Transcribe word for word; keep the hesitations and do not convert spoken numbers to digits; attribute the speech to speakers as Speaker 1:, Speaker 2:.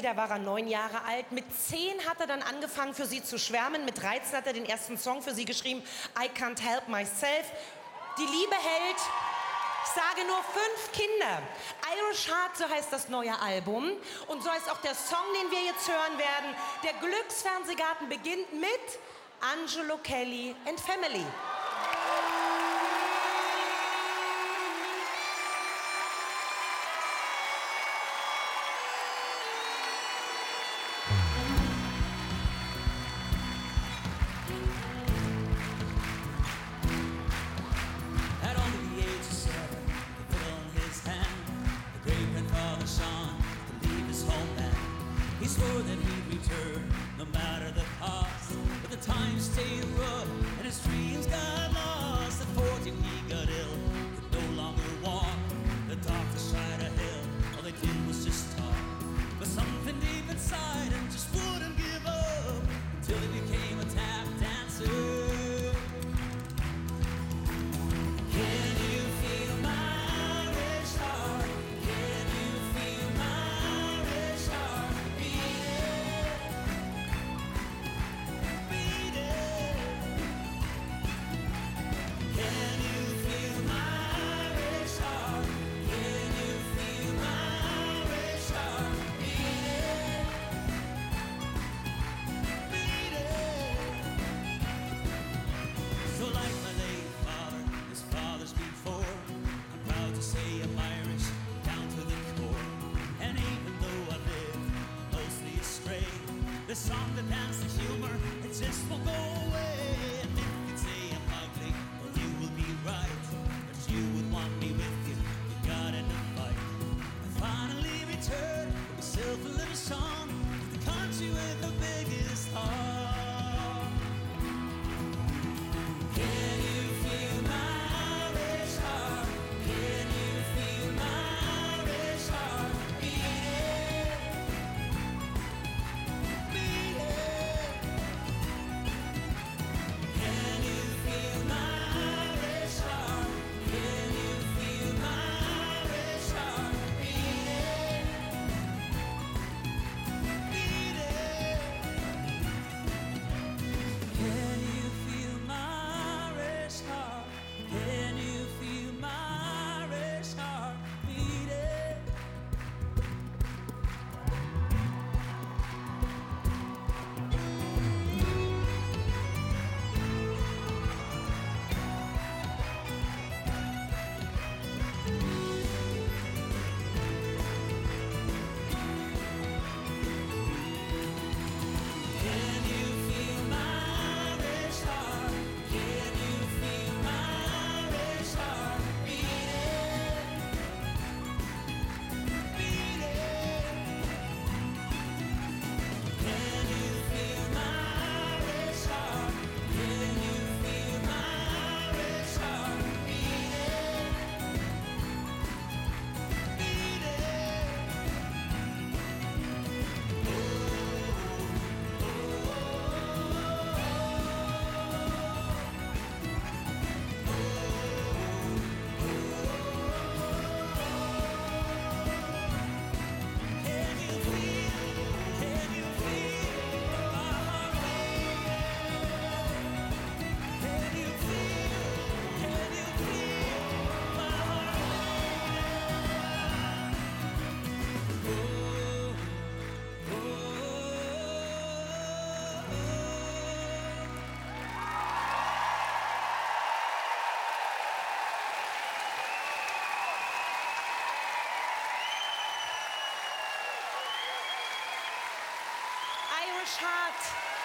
Speaker 1: da war er neun Jahre alt. Mit zehn hat er dann angefangen, für sie zu schwärmen. Mit dreizehn hat er den ersten Song für sie geschrieben, I Can't Help Myself. Die Liebe hält, ich sage nur fünf Kinder. Irish Heart, so heißt das neue Album. Und so heißt auch der Song, den wir jetzt hören werden. Der Glücksfernsehgarten beginnt mit Angelo Kelly and Family.
Speaker 2: He swore that he'd return, no matter the cost. But the times stayed rough, and his dreams got lost. At fourteen he got ill, could no longer walk. The doctors tried to help, all they did was just talk. But something deep inside him just wouldn't give up, until he became a tap dancer. Can you feel my Irish heart? Can you feel my Irish heart? The song, the dance, the humor, it just won't go away. And if you'd say I'm ugly, well you will be right. But you would want me with you, you got in a fight. I finally returned with myself a little song, to the country with the biggest heart. Can you feel my Irish heart? Can you feel my Irish heart beating?
Speaker 1: Irish Heart